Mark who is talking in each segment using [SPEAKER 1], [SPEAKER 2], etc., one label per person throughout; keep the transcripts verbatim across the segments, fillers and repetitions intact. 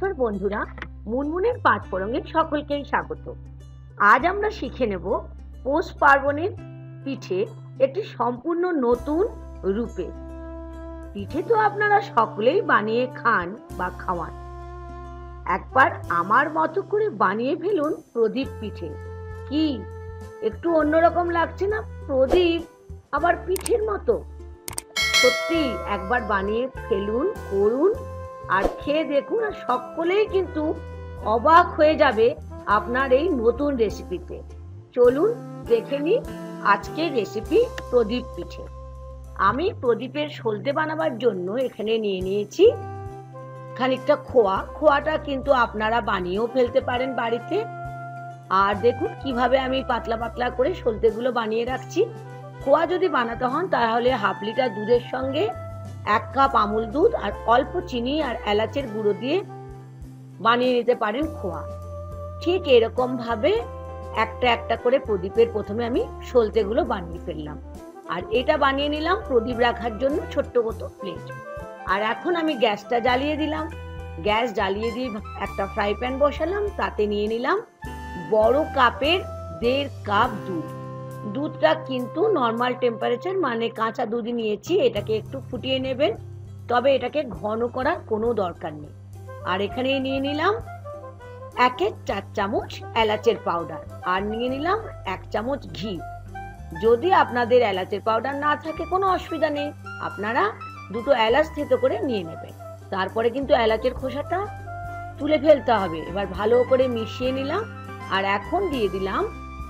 [SPEAKER 1] নমস্কার বন্ধুরা, মুনমুনের পাঁচফোড়নে সকলকেই স্বাগত। আজ আমরা শিখে নেব পৌষ পার্বণের পিঠে একটি সম্পূর্ণ নতুন রূপে। পিঠে তো আপনারা সকলেই বানিয়ে খান বা খাওয়ান, একবার আমার মতো করে বানিয়ে ফেলুন প্রদীপ পিঠে। কি একটু অন্যরকম লাগছে না? প্রদীপ আবার পিঠের মতো। সত্যি একবার বানিয়ে ফেলুন, করুন আর খেয়ে দেখুন, আর সকলেই কিন্তু অবাক হয়ে যাবে আপনার এই নতুন রেসিপিতে। চলুন দেখে নিই আজকের রেসিপি প্রদীপ পিঠে। আমি প্রদীপের সলতে বানাবার জন্য এখানে নিয়ে নিয়েছি খানিকটা খোয়া। খোয়াটা কিন্তু আপনারা বানিয়েও ফেলতে পারেন বাড়িতে। আর দেখুন কিভাবে আমি পাতলা পাতলা করে সলতেগুলো বানিয়ে রাখছি। খোয়া যদি বানাতে হন তাহলে হাফ লিটার দুধের সঙ্গে এক কাপ আমুল দুধ আর অল্প চিনি আর এলাচের গুঁড়ো দিয়ে বানিয়ে নিতে পারেন খোয়া। ঠিক এরকম ভাবে একটা একটা করে প্রদীপের প্রথমে আমি সলতেগুলো বানিয়ে ফেললাম। আর এটা বানিয়ে নিলাম প্রদীপ রাখার জন্য ছোট্ট মতো প্লেট। আর এখন আমি গ্যাসটা জ্বালিয়ে দিলাম। গ্যাস জ্বালিয়ে দিয়ে একটা ফ্রাই প্যান বসালাম, তাতে নিয়ে নিলাম বড় কাপের দেড় কাপ দুধ। দুধটা কিন্তু নর্মাল টেম্পারেচার, মানে কাঁচা দুধ নিয়েছি। এটাকে একটু ফুটিয়ে নেবেন, তবে এটাকে ঘন করার কোনো দরকার নেই। আর এখানে নিয়ে নিলাম এক এক চার চামচ এলাচের পাউডার, আর নিয়ে নিলাম এক চামচ ঘি। যদি আপনাদের এলাচের পাউডার না থাকে কোনো অসুবিধা নেই, আপনারা দুটো এলাচ থেতো করে নিয়ে নেবেন। তারপরে কিন্তু এলাচের খোসাটা তুলে ফেলতে হবে। এবার ভালো করে মিশিয়ে নিলাম। আর এখন দিয়ে দিলাম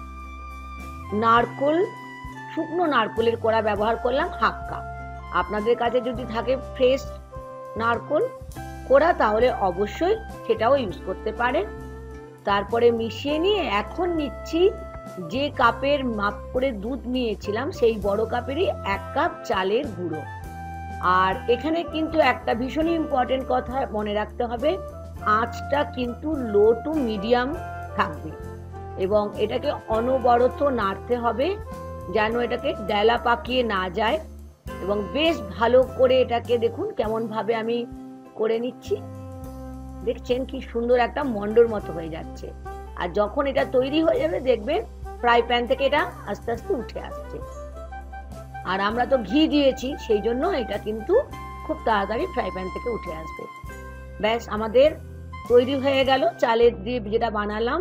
[SPEAKER 1] নারকোল, শুকনো নারকোলের কোড়া ব্যবহার করলাম হাফ কাপ। আপনাদের কাছে যদি থাকে ফ্রেশ নারকোল কোড়া তাহলে অবশ্যই সেটাও ইউজ করতে পারেন। তারপরে মিশিয়ে নিয়ে এখন নিচ্ছি যে কাপের মাপ করে দুধ নিয়েছিলাম সেই বড় কাপেরই এক কাপ চালের গুঁড়ো। আর এখানে কিন্তু একটা ভীষণ ইম্পর্টেন্ট কথা মনে রাখতে হবে, আঁচটা কিন্তু লো টু মিডিয়াম থাকবে এবং এটাকে অনবরত নাড়তে হবে যেন এটাকে ডেলা পাকিয়ে না যায়। এবং বেশ ভালো করে এটাকে দেখুন কেমন ভাবে আমি করে নিচ্ছি। দেখছেন কি সুন্দর একটা মন্ডর মতো হয়ে যাচ্ছে। আর যখন এটা তৈরি হয়ে যাবে দেখবেন ফ্রাই প্যান থেকে এটা আস্তে আস্তে উঠে আসছে। আর আমরা তো ঘি দিয়েছি, সেই জন্য এটা কিন্তু খুব তাড়াতাড়ি ফ্রাই প্যান থেকে উঠে আসবে। ব্যাস আমাদের তৈরি হয়ে গেল চালের দিয়ে যেটা বানালাম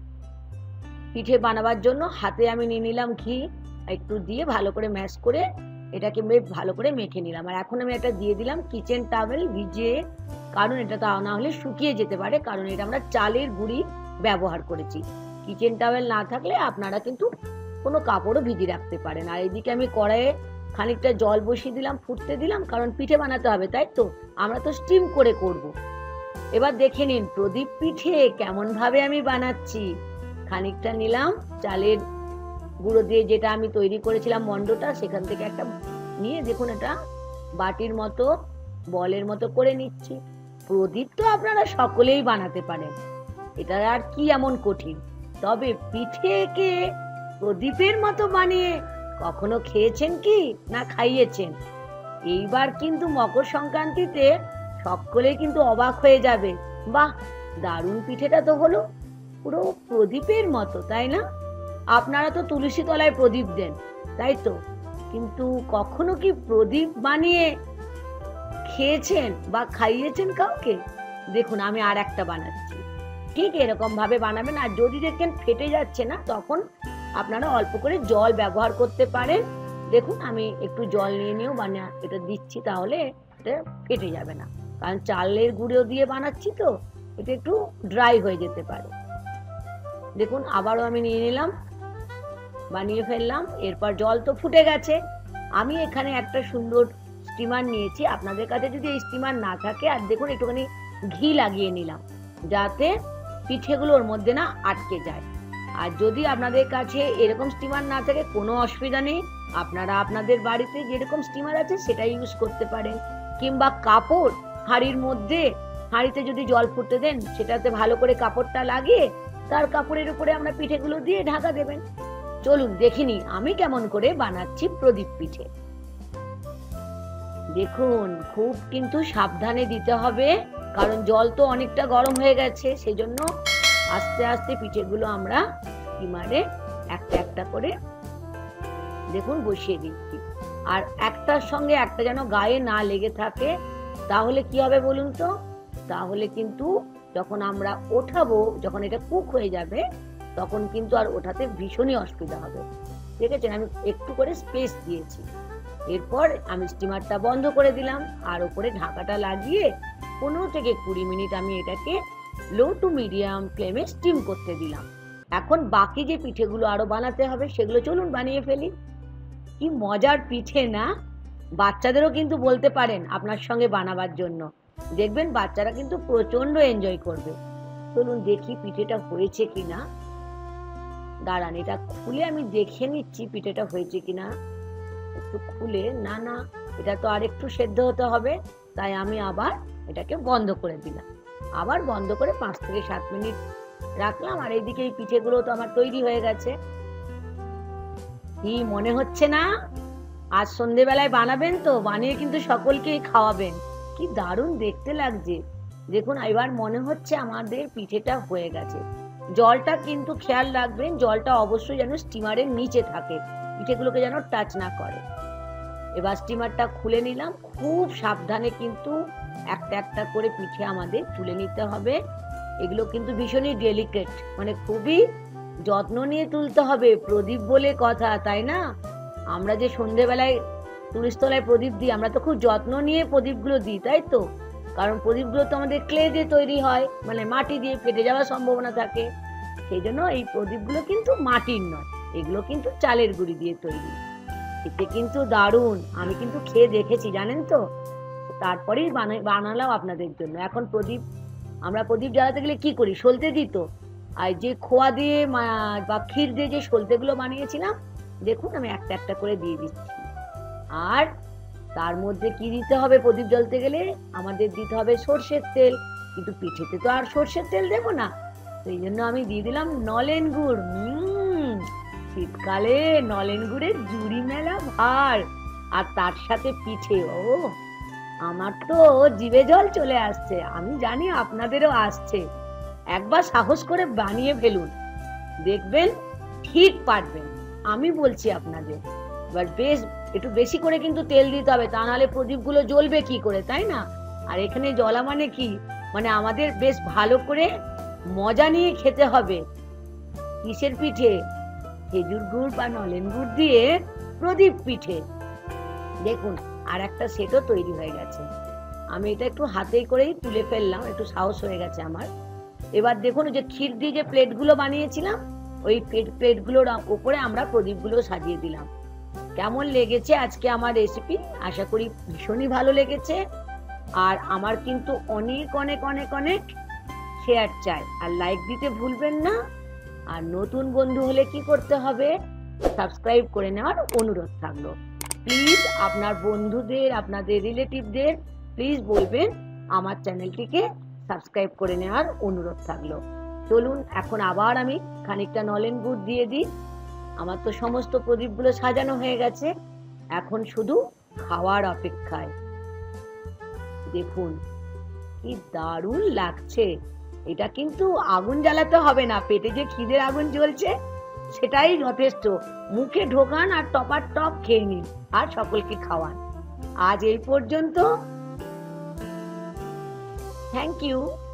[SPEAKER 1] পিঠে বানাবার জন্য। হাতে আমি নিয়ে নিলাম ঘি, একটু দিয়ে ভালো করে ম্যাশ করে এটাকে বেশ ভালো করে মেখে নিলাম। আর এখন আমি এটা দিয়ে দিলাম কিচেন টাওয়েল ভিজিয়ে, কারণ এটা তা না হলে শুকিয়ে যেতে পারে, কারণ এটা আমরা চালের গুঁড়ি ব্যবহার করেছি। কিচেন টাওয়েল না থাকলে আপনারা কিন্তু কোনো কাপড়ও ভিজিয়ে রাখতে পারেন। আর এদিকে আমি কড়াইয়ে খানিকটা জল বসিয়ে দিলাম, ফুটতে দিলাম, কারণ পিঠে বানাতে হবে, তাই তো আমরা তো স্টিম করে করব। এবার দেখে নিন প্রদীপ পিঠে কেমন ভাবে আমি বানাচ্ছি। খানিকটা নিলাম চালের গুঁড়ো দিয়ে যেটা আমি তৈরি করেছিলাম মন্ডটা, সেখান থেকে একটা নিয়ে দেখুন এটা বাটির মতো বলের মতো করে নিচ্ছি। প্রদীপ তো আপনারা সকলেই বানাতে পারেন, এটা আর কি এমন কঠিন। তবে পিঠেকে প্রদীপের মতো বানিয়ে কখনো খেয়েছেন কি না খাইয়েছেন? এইবার কিন্তু মকর সংক্রান্তিতে সকলে কিন্তু অবাক হয়ে যাবে, বাহ দারুণ পিঠেটা তো হলো পুরো প্রদীপের মতো, তাই না? আপনারা তো তুলসী তলায় প্রদীপ দেন, তাই তো, কিন্তু কখনো কি প্রদীপ বানিয়ে খেয়েছেন বা খাইয়েছেন কাউকে? দেখুন আমি আর একটা বানাচ্ছি, ঠিক এরকম ভাবে বানাবেন। আর যদি দেখেন ফেটে যাচ্ছে না, তখন আপনারা অল্প করে জল ব্যবহার করতে পারেন। দেখুন আমি একটু জল নিয়ে নিয়েও বানিয়ে এটা দিচ্ছি, তাহলে এটা ফেটে যাবে না, কারণ চালের গুঁড়ো দিয়ে বানাচ্ছি তো এটা একটু ড্রাই হয়ে যেতে পারে। দেখুন আবারও আমি নিয়ে নিলাম, বানিয়ে ফেললাম। এরপর জল তো ফুটে গেছে, আমি এখানে একটা সুন্দর স্টিমার নিয়েছি। আপনাদের কাছে যদি এই স্টিমার না থাকে, আর দেখুন একটুখানি ঘি লাগিয়ে নিলাম যাতে পিঠেগুলোর মধ্যে না আটকে যায়। আর যদি আপনাদের কাছে এরকম স্টিমার না থাকে কোনো অসুবিধা নেই, আপনারা আপনাদের বাড়িতে যেরকম স্টিমার আছে সেটা ইউজ করতে পারেন। কিংবা কাপড় হাঁড়ির মধ্যে, হাঁড়িতে যদি জল ফুটতে দেন সেটাতে ভালো করে কাপড়টা লাগিয়ে তার কাপড়ের উপরে আমরা পিঠেগুলো দিয়ে ঢাকা দেবেন। চলুন দেখিনি আমি কেমন করে বানাচ্ছি প্রদীপ পিঠে। দেখুন খুব কিন্তু সাবধানে দিতে হবে, কারণ জল তো অনেকটা গরম হয়ে গেছে, সেই জন্য আস্তে আস্তে পিঠেগুলো আমরা স্টিমারে একটা একটা করে দেখুন বসিয়ে দিচ্ছি। আর একটার সঙ্গে একটা যেন গায়ে না লেগে থাকে, তাহলে কি হবে বলুন তো? তাহলে কিন্তু যখন আমরা ওঠাবো, যখন এটা কুক হয়ে যাবে, তখন কিন্তু আর ওঠাতে ভীষণই অসুবিধা হবে। দেখেছেন আমি একটু করে স্পেস দিয়েছি। এরপর আমি স্টিমারটা বন্ধ করে দিলাম আর উপরে ঢাকাটা লাগিয়ে পনেরো থেকে কুড়ি মিনিট আমি এটাকে লো টু মিডিয়াম ফ্লেমে স্টিম করতে দিলাম। এখন বাকি যে পিঠেগুলো আরো বানাতে হবে সেগুলো চলুন বানিয়ে ফেলি। কি মজার পিঠে না? বাচ্চাদেরও কিন্তু বলতে পারেন আপনার সঙ্গে বানাবার জন্য, দেখবেন বাচ্চারা কিন্তু প্রচন্ড এনজয় করবে। চলুন দেখি পিঠেটা হয়েছে কিনা। দাঁড়ান, এটা খুলে আমি দেখে নিচ্ছি পিঠেটা হয়েছে কিনা। একটু খুলে, না না এটা তো আর একটু সেদ্ধ হতে হবে, তাই আমি আবার এটাকে বন্ধ করে দিলাম। আবার বন্ধ করে পাঁচ থেকে সাত মিনিট রাখলাম। আর এইদিকে এই পিঠেগুলো তো আমার তৈরি হয়ে গেছে। কি মনে হচ্ছে না আজ সন্ধেবেলায় বানাবেন তো? বানিয়ে কিন্তু সকলকেই খাওয়াবেন। কি দারুণ দেখতে লাগছে দেখুন। এবার মনে হচ্ছে আমাদের পিঠেটা হয়ে গেছে। জলটা কিন্তু খেয়াল রাখবেন, জলটা অবশ্যই যেন স্টিমারের নিচে থাকে, পিঠেগুলোকে যেন টাচ না করে। এবার স্টিমারটা খুলে নিলাম। খুব সাবধানে কিন্তু একটা একটা করে পিঠে আমাদের তুলে নিতে হবে। এগুলো কিন্তু ভীষণই ডেলিকেট, মানে খুবই যত্ন নিয়ে তুলতে হবে। প্রদীপ বলে কথা, তাই না? আমরা যে সন্ধেবেলায় তুলসীতলায় প্রদীপ দিই, আমরা তো খুব যত্ন নিয়ে প্রদীপগুলো দিই, তাই তো? কারণ প্রদীপগুলো তো আমাদের ক্লে দিয়ে তৈরি হয়, মানে মাটি দিয়ে ফেটে যাওয়ার সম্ভাবনা থাকে। সেই জন্য এই প্রদীপগুলো কিন্তু মাটির নয়, এগুলো কিন্তু চালের গুঁড়ি দিয়ে তৈরি। এতে কিন্তু দারুণ, আমি কিন্তু খেয়ে দেখেছি জানেন তো, তারপরেই বানালাম আপনাদের জন্য। এখন প্রদীপ, আমরা প্রদীপ জ্বালাতে গেলে কি করি? সলতে দিত। আর যে খোয়া দিয়ে বা ক্ষীর দিয়ে যে সলতেগুলো বানিয়েছিলাম, দেখুন আমি একটা একটা করে দিয়ে দিচ্ছি। আর তার মধ্যে কি দিতে হবে প্রদীপ জ্বলতে গেলে? আমাদের দিতে হবে সর্ষের তেল। কিন্তু পিঠেতে তো আর সর্ষের তেল দেবো না, সেই জন্য আমি দিয়ে দিলাম নলেন গুড়। হম শীতকালে নলেন গুড়ের জুড়ি মেলা ভার, আর তার সাথে পিঠে। ও আমার তো জিভে জল চলে আসছে, আমি জানি আপনাদেরও আসছে। একবার সাহস করে বানিয়ে ফেলুন, দেখবেন ঠিক পারবেন, আমি বলছি আপনাদের। এবার বেশ একটু বেশি করে কিন্তু তেল দিতে হবে, তা নাহলে প্রদীপগুলো জ্বলবে কি করে, তাই না? আর এখানে জ্বলা মানে কি, মানে আমাদের বেশ ভালো করে মজা নিয়ে খেতে হবে। কিসের পিঠে? খেজুর গুড় বা নলেন গুড় দিয়ে প্রদীপ পিঠে। দেখুন আর একটা সেটও তৈরি হয়ে গেছে। আমি এটা একটু হাতে করেই তুলে ফেললাম, একটু সাহস হয়ে গেছে আমার। এবার দেখুন যে ক্ষীর দিয়ে যে প্লেটগুলো বানিয়েছিলাম, ওই প্লেটগুলোর উপরে আমরা প্রদীপগুলো সাজিয়ে দিলাম। কেমন লেগেছে আজকে আমার রেসিপি? আশা করি ভীষণই ভালো লেগেছে। আর আমার কিন্তু অনেক অনেক অনেক অনেক শেয়ার চাই, আর লাইক দিতে ভুলবেন না। আর নতুন বন্ধু হলে কি করতে হবে? সাবস্ক্রাইব করে নেওয়ার অনুরোধ থাকলো। প্লিজ আপনার বন্ধুদের, আপনাদের রিলেটিভদের প্লিজ বলবেন আমার চ্যানেলটিকে সাবস্ক্রাইব করে নেওয়ার অনুরোধ থাকলো। চলুন এখন আবার আমি খানিকটা নলেন গুড় দিয়ে দিই। আমার তো সমস্ত প্রদীপগুলো সাজানো হয়ে গেছে, এখন শুধু খাওয়ার অপেক্ষায়। দেখুন কি দারুণ লাগছে। এটা কিন্তু আগুন জ্বালাতে হবে না, পেটে যে খিদের আগুন জ্বলছে সেটাই যথেষ্ট। মুখে ঢোকান আর টপার টপ খেয়ে নিন আর সকলকে খাওয়ান। আজ এই পর্যন্ত। Thank you.